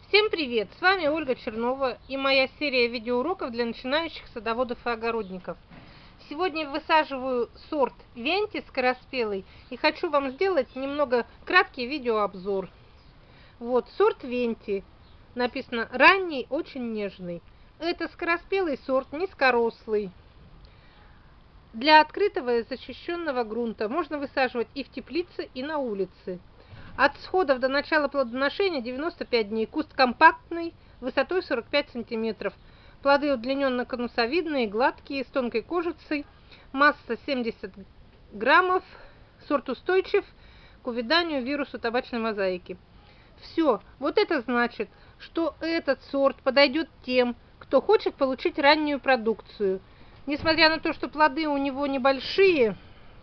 Всем привет! С вами Ольга Чернова и моя серия видеоуроков для начинающих садоводов и огородников. Сегодня высаживаю сорт Венти скороспелый и хочу вам сделать немного краткий видеообзор. Вот сорт Венти. Написано ранний, очень нежный. Это скороспелый сорт, низкорослый. Для открытого и защищенного грунта можно высаживать и в теплице, и на улице. От всходов до начала плодоношения 95 дней. Куст компактный, высотой 45 см. Плоды удлиненно-конусовидные, гладкие, с тонкой кожицей. Масса 70 граммов. Сорт устойчив к увяданию вирусу табачной мозаики. Все. Вот это значит, что этот сорт подойдет тем, кто хочет получить раннюю продукцию. Несмотря на то, что плоды у него небольшие,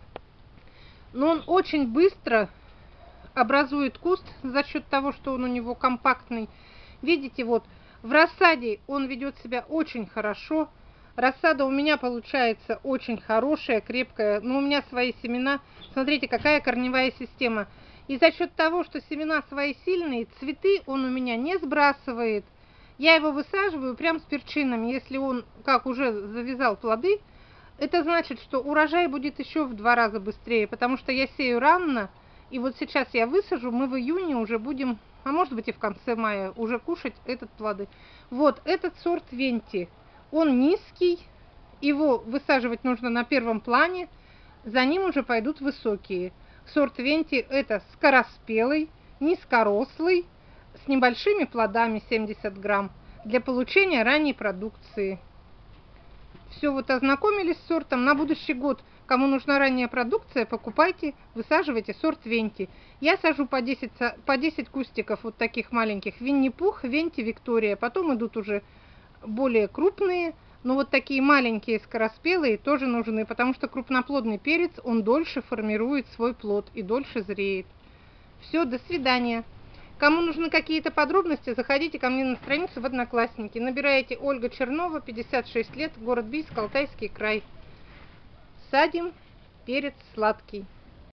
но он очень быстро образует куст за счет того, что он у него компактный. Видите, вот в рассаде он ведет себя очень хорошо. Рассада у меня получается очень хорошая, крепкая. Но у меня свои семена. Смотрите, какая корневая система. И за счет того, что семена свои сильные, цветы он у меня не сбрасывает. Я его высаживаю прям с перчинами. Если он как уже завязал плоды, это значит, что урожай будет еще в 2 раза быстрее, потому что я сею рано. И вот сейчас я высажу, мы в июне уже будем, а может быть и в конце мая, уже кушать этот плоды. Вот этот сорт Венти, он низкий, его высаживать нужно на первом плане, за ним уже пойдут высокие. Сорт Венти это скороспелый, низкорослый, с небольшими плодами 70 грамм, для получения ранней продукции. Все, вот ознакомились с сортом. На будущий год, кому нужна ранняя продукция, покупайте, высаживайте сорт Венти. Я сажу по 10 кустиков вот таких маленьких. Винни-Пух, Венти, Виктория. Потом идут уже более крупные. Но вот такие маленькие скороспелые тоже нужны, потому что крупноплодный перец, он дольше формирует свой плод и дольше зреет. Все, до свидания. Кому нужны какие-то подробности, заходите ко мне на страницу в Одноклассники. Набираете Ольга Чернова, 56 лет, город Бийск, Алтайский край. Садим перец сладкий.